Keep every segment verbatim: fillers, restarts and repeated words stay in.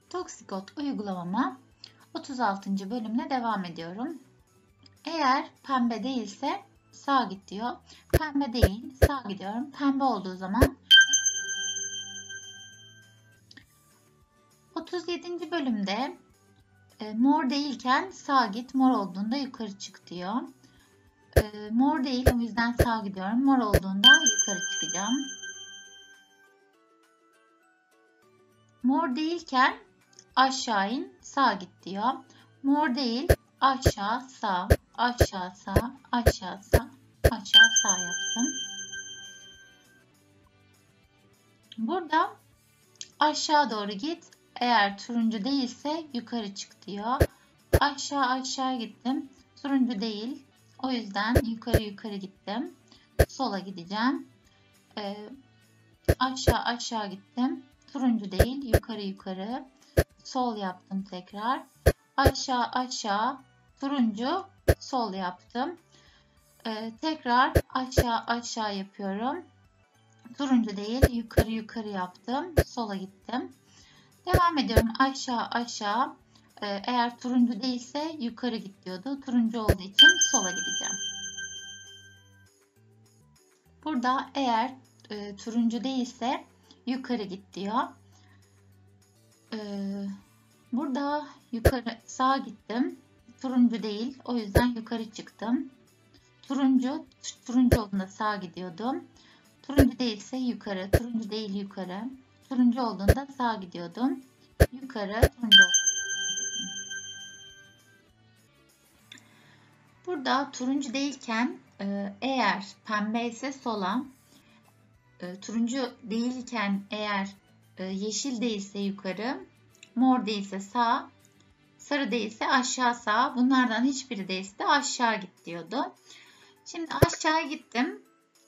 Toksikod uygulamama otuz altıncı bölümle devam ediyorum. Eğer pembe değilse sağa git diyor. Pembe değil, sağa gidiyorum. Pembe olduğu zaman otuz yedinci bölümde e, mor değilken sağa git, mor olduğunda yukarı çık diyor. E, mor değil, o yüzden sağa gidiyorum. Mor olduğunda yukarı çıkacağım. Mor değilken aşağı in, sağa git diyor. Mor değil, aşağı sağ, aşağı sağ, aşağı sağ, aşağı sağ yaptım. Burada aşağı doğru git. Eğer turuncu değilse yukarı çık diyor. Aşağı aşağı gittim. Turuncu değil. O yüzden yukarı yukarı gittim. Sola gideceğim. Ee, aşağı aşağı gittim. Turuncu değil. Yukarı yukarı. Sol yaptım tekrar. Aşağı aşağı. Turuncu. Sol yaptım. Ee, tekrar aşağı aşağı yapıyorum. Turuncu değil. Yukarı yukarı yaptım. Sola gittim. Devam ediyorum. Aşağı aşağı. Ee, eğer turuncu değilse yukarı git diyordu. Turuncu olduğu için sola gideceğim. Burada eğer e, turuncu değilse yukarı git diyor. Ee, burada yukarı sağa gittim. Turuncu değil. O yüzden yukarı çıktım. Turuncu, turuncu olduğunda sağa gidiyordum. Turuncu değilse yukarı. Turuncu değil yukarı. Turuncu olduğunda sağa gidiyordum. Yukarı, turuncu olduğunda. Burada turuncu değilken eğer pembe ise sola, turuncu değilken eğer yeşil değilse yukarı, mor değilse sağ, sarı değilse aşağı sağ, bunlardan hiçbiri değilse de aşağı git diyordu. Şimdi aşağı gittim.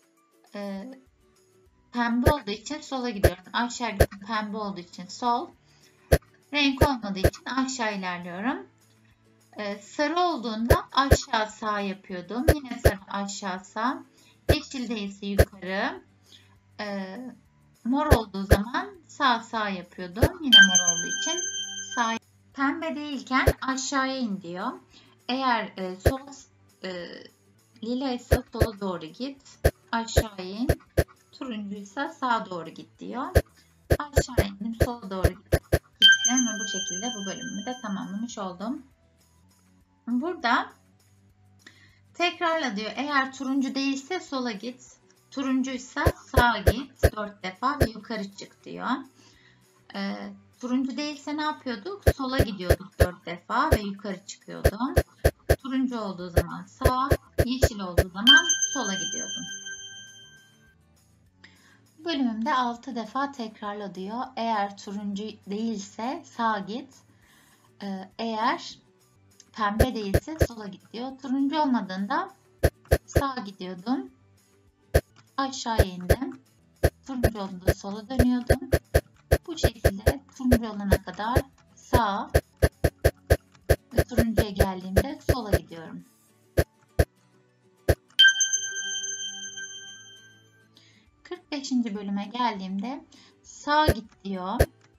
Pembe olduğu için sola gidiyorum. Aşağı gittim, pembe olduğu için sol. Renk olmadığı için aşağı ilerliyorum. Ee, sarı olduğunda aşağı sağ yapıyordum. Yine sarı aşağı sağ. Yeşil değilse yukarı. Ee, mor olduğu zaman sağ sağ yapıyordum. Yine mor olduğu için sağ. Pembe değilken aşağıya in diyor. Eğer e, sol e, lila ise sola doğru git. Aşağı in. Turuncuysa sağa doğru git diyor. Aşağı indim, sola doğru gittim ve bu şekilde bu bölümümü de tamamlamış oldum. Burada tekrarla diyor. Eğer turuncu değilse sola git. Turuncuysa sağa git. dört defa ve yukarı çık diyor. Ee, turuncu değilse ne yapıyorduk? Sola gidiyorduk dört defa ve yukarı çıkıyordum. Turuncu olduğu zaman sağa, yeşil olduğu zaman sola gidiyordum. Bu bölümümde altı defa tekrarla diyor. Eğer turuncu değilse sağa git. Ee, eğer pembe değilse sola git diyor. Turuncu olmadığında sağa gidiyordum. Aşağı indim. Turuncu olduğunda sola dönüyordum. Bu şekilde turuncu olana kadar sağa ve turuncuya geldiğimde sola gidiyorum. kırk beşinci bölüme geldiğimde sağa git diyor.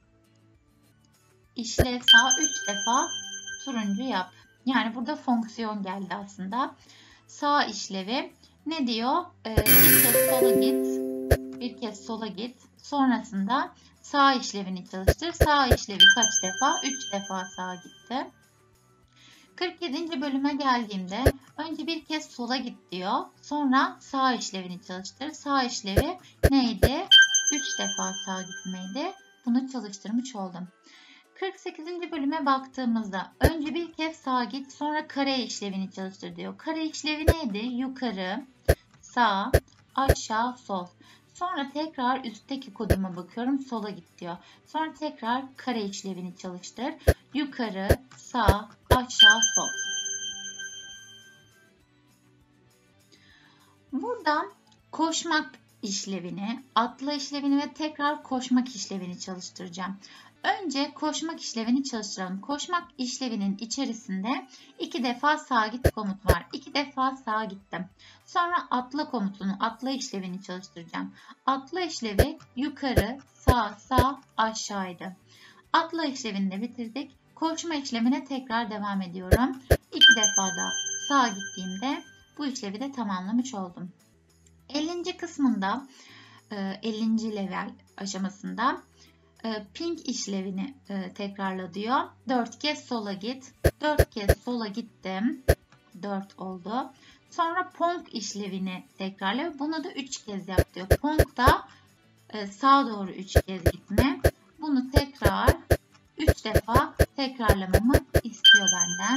İşlev sağ üç defa turuncu yap. Yani burada fonksiyon geldi aslında. Sağ işlevi ne diyor? Ee, bir kez sola git. Bir kez sola git. Sonrasında sağ işlevini çalıştır. Sağ işlevi kaç defa? üç defa sağa gitti. kırk yedinci bölüme geldiğimde önce bir kez sola git diyor. Sonra sağ işlevini çalıştır. Sağ işlevi neydi? üç defa sağa gitmeydi. Bunu çalıştırmış oldum. kırk sekizinci bölüme baktığımızda önce bir kez sağa git, sonra kare işlevini çalıştır diyor. Kare işlevi neydi? Yukarı, sağ, aşağı, sol. Sonra tekrar üstteki koduma bakıyorum, sola git diyor. Sonra tekrar kare işlevini çalıştır. Yukarı, sağ, aşağı, sol. Burada koşmak işlevini, atla işlevini ve tekrar koşmak işlevini çalıştıracağım. Önce koşmak işlevini çalıştıralım. Koşmak işlevinin içerisinde iki defa sağa git komut var. iki defa sağa gittim. Sonra atla komutunu, atla işlevini çalıştıracağım. Atla işlevi yukarı, sağ, sağ, aşağıydı. Atla işlevini de bitirdik. Koşma işlemine tekrar devam ediyorum. İki defa da sağa gittiğimde bu işlevi de tamamlamış oldum. ellinci kısmında, ellinci level aşamasında ping işlevini tekrarla diyor. dört kez sola git. dört kez sola gittim. dört oldu. Sonra pong işlevini tekrarla. Bunu da üç kez yap diyor. Pong da sağa doğru üç kez gitme. Bunu tekrar üç defa tekrarlamamı istiyor benden.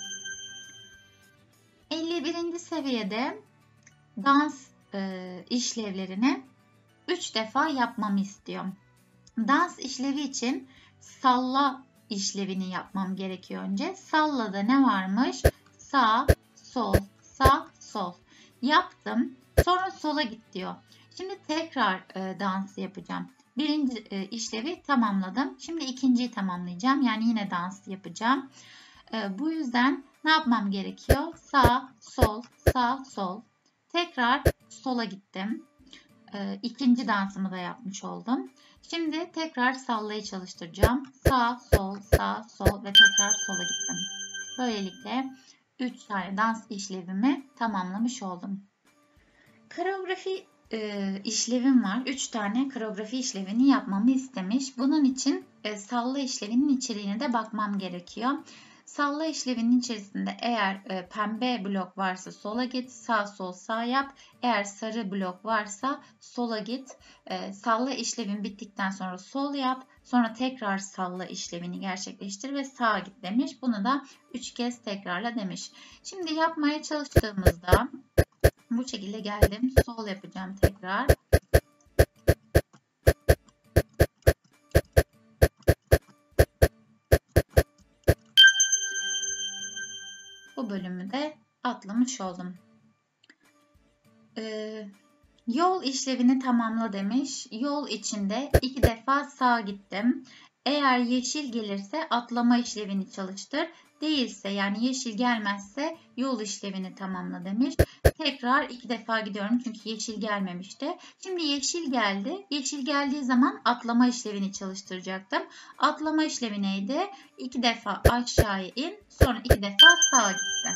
elli birinci seviyede dans e, işlevlerini üç defa yapmamı istiyor. Dans işlevi için salla işlevini yapmam gerekiyor önce. Sallada ne varmış? Sağ, sol, sağ, sol. Yaptım. Sonra sola git diyor. Şimdi tekrar e, dans yapacağım. Birinci e, işlevi tamamladım. Şimdi ikinciyi tamamlayacağım. Yani yine dans yapacağım. E, bu yüzden ne yapmam gerekiyor? Sağ, sol, sağ, sol. Tekrar sola gittim. E, ikinci dansımı da yapmış oldum. Şimdi tekrar sallayı çalıştıracağım. Sağ, sol, sağ, sol ve tekrar sola gittim. Böylelikle üç tane dans işlevimi tamamlamış oldum. Koreografi e, işlevim var. üç tane koreografi işlevini yapmamı istemiş. Bunun için e, salla işlevinin içeriğine de bakmam gerekiyor. Salla işlevinin içerisinde eğer e, pembe blok varsa sola git, sağ sol sağ yap. Eğer sarı blok varsa sola git. E, salla işlevin bittikten sonra sol yap. Sonra tekrar salla işlevini gerçekleştir ve sağa git demiş. Bunu da üç kez tekrarla demiş. Şimdi yapmaya çalıştığımızda bu şekilde geldim. Sol yapacağım tekrar. Bu bölümü de atlamış oldum. Ee, yol işlevini tamamla demiş. Yol içinde iki defa sağa gittim. Eğer yeşil gelirse atlama işlevini çalıştır. Değilse yani yeşil gelmezse yol işlevini tamamla demiş. Tekrar iki defa gidiyorum çünkü yeşil gelmemişti. Şimdi yeşil geldi. Yeşil geldiği zaman atlama işlevini çalıştıracaktım. Atlama işlevi neydi? İki defa aşağıya in, sonra iki defa sağa gitti.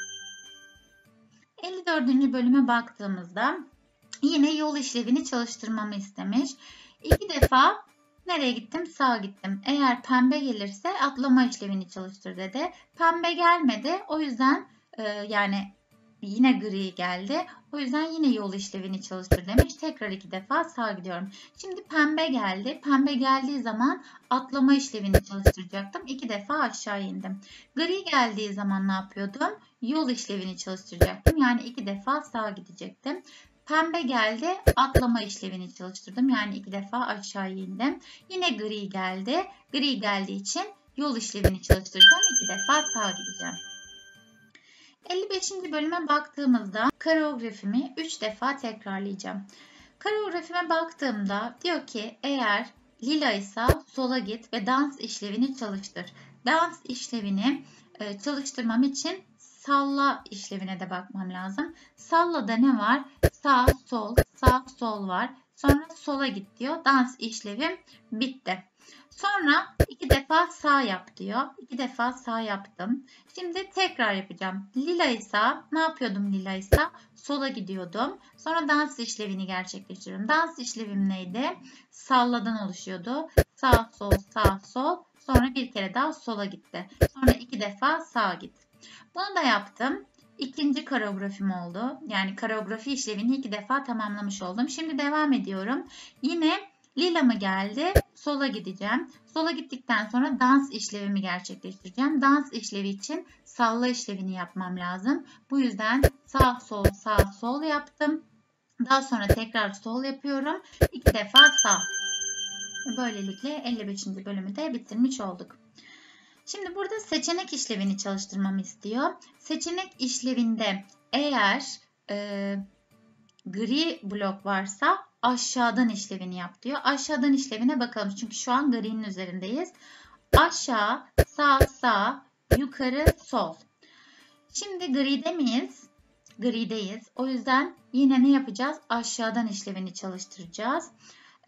elli dördüncü bölüme baktığımızda yine yol işlevini çalıştırmamı istemiş. İki defa nereye gittim? Sağa gittim. Eğer pembe gelirse atlama işlevini çalıştır dedi. Pembe gelmedi. O yüzden e, yani yine gri geldi. O yüzden yine yol işlevini çalıştır demiş. Tekrar iki defa sağa gidiyorum. Şimdi pembe geldi. Pembe geldiği zaman atlama işlevini çalıştıracaktım. İki defa aşağı indim. Gri geldiği zaman ne yapıyordum? Yol işlevini çalıştıracaktım. Yani iki defa sağa gidecektim. Pembe geldi. Atlama işlevini çalıştırdım. Yani iki defa aşağı indim. Yine gri geldi. Gri geldiği için yol işlevini çalıştıracağım. İki defa sağa gideceğim. elli beşinci bölüme baktığımızda koreografimi üç defa tekrarlayacağım. Koreografime baktığımda diyor ki eğer lila ise sola git ve dans işlevini çalıştır. Dans işlevini çalıştırmam için salla işlevine de bakmam lazım. Sallada ne var? Sağ, sol, sağ, sol var. Sonra sola git diyor. Dans işlevim bitti. Sonra iki defa sağ yap diyor. İki defa sağ yaptım. Şimdi tekrar yapacağım. Lila ise ne yapıyordum lila ise? Sola gidiyordum. Sonra dans işlevini gerçekleştiriyorum. Dans işlevim neydi? Salladan oluşuyordu. Sağ, sol, sağ, sol. Sonra bir kere daha sola gitti. Sonra iki defa sağa git. Bunu da yaptım. İkinci koreografim oldu. Yani koreografi işlevini iki defa tamamlamış oldum. Şimdi devam ediyorum. Yine lila mı geldi? Sola gideceğim. Sola gittikten sonra dans işlevimi gerçekleştireceğim. Dans işlevi için salla işlevini yapmam lazım. Bu yüzden sağ sol sağ sol yaptım. Daha sonra tekrar sol yapıyorum. İki defa sağ. Böylelikle elli beşinci bölümü de bitirmiş olduk. Şimdi burada seçenek işlevini çalıştırmamı istiyor. Seçenek işlevinde eğer e, gri blok varsa aşağıdan işlevini yap diyor. Aşağıdan işlevine bakalım. Çünkü şu an gri'nin üzerindeyiz. Aşağı, sağ, sağ, yukarı, sol. Şimdi gri'de miyiz? Gri'deyiz. O yüzden yine ne yapacağız? Aşağıdan işlevini çalıştıracağız.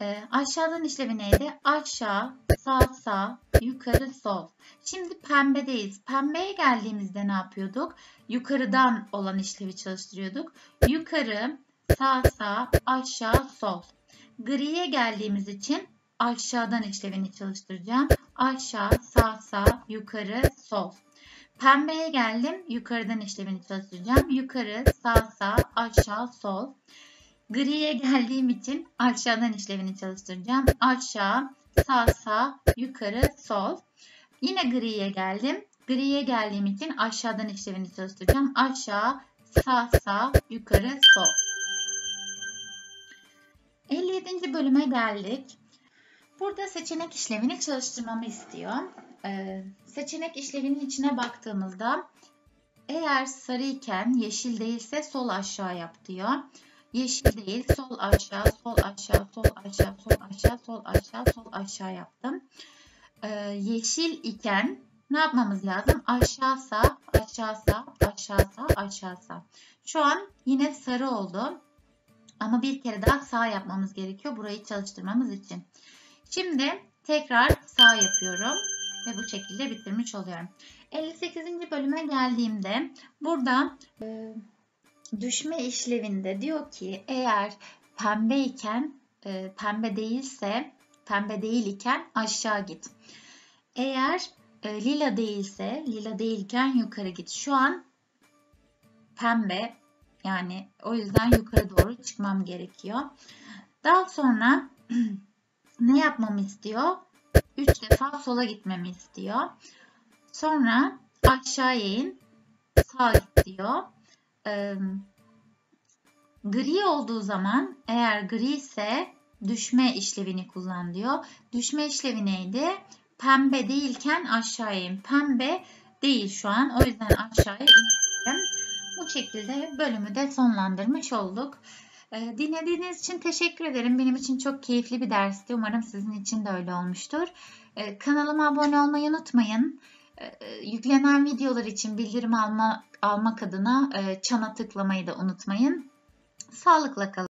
Ee, aşağıdan işlevi neydi? Aşağı, sağ, sağ, yukarı, sol. Şimdi pembedeyiz. Pembeye geldiğimizde ne yapıyorduk? Yukarıdan olan işlevi çalıştırıyorduk. Yukarı, sağ, sağ, aşağı, sol. Griye geldiğimiz için aşağıdan işlevini çalıştıracağım. Aşağı, sağ, sağ, yukarı, sol. Pembeye geldim. Yukarıdan işlevini çalıştıracağım. Yukarı, sağ, sağ, aşağı, sol. Griye geldiğim için aşağıdan işlevini çalıştıracağım. Aşağı, sağ, sağ, yukarı, sol. Yine griye geldim. Griye geldiğim için aşağıdan işlevini çalıştıracağım. Aşağı, sağ, sağ, yukarı, sol. elli yedinci bölüme geldik. Burada seçenek işlevini çalıştırmamı istiyor. Ee, seçenek işlevinin içine baktığımızda eğer sarı iken yeşil değilse sol aşağı yap diyor. Yeşil değil, sol aşağı, sol aşağı, sol aşağı, sol aşağı, sol aşağı, sol aşağı yaptım. Ee, yeşil iken ne yapmamız lazım? Aşağı sağ, aşağı sağ, aşağı sağ, aşağı sağ. Şu an yine sarı oldu. Ama bir kere daha sağ yapmamız gerekiyor burayı çalıştırmamız için. Şimdi tekrar sağ yapıyorum ve bu şekilde bitirmiş oluyorum. elli sekizinci bölüme geldiğimde burada e, düşme işlevinde diyor ki eğer pembe iken e, pembe değilse pembe değil iken aşağı git. Eğer e, lila değilse lila değilken yukarı git. Şu an pembe, yani o yüzden yukarı doğru çıkmam gerekiyor. Daha sonra ne yapmamı istiyor? üç defa sola gitmemi istiyor. Sonra aşağıya in, sağa git diyor. Ee, gri olduğu zaman eğer gri ise düşme işlevini kullan diyor. Düşme işlevi neydi? Pembe değilken aşağıya in. Pembe değil şu an. O yüzden aşağıya inelim. Bu şekilde bölümü de sonlandırmış olduk. Ee, dinlediğiniz için teşekkür ederim. Benim için çok keyifli bir dersti. Umarım sizin için de öyle olmuştur. Ee, kanalıma abone olmayı unutmayın. Ee, yüklenen videolar için bildirim alma, almak adına e, çana tıklamayı da unutmayın. Sağlıkla kalın.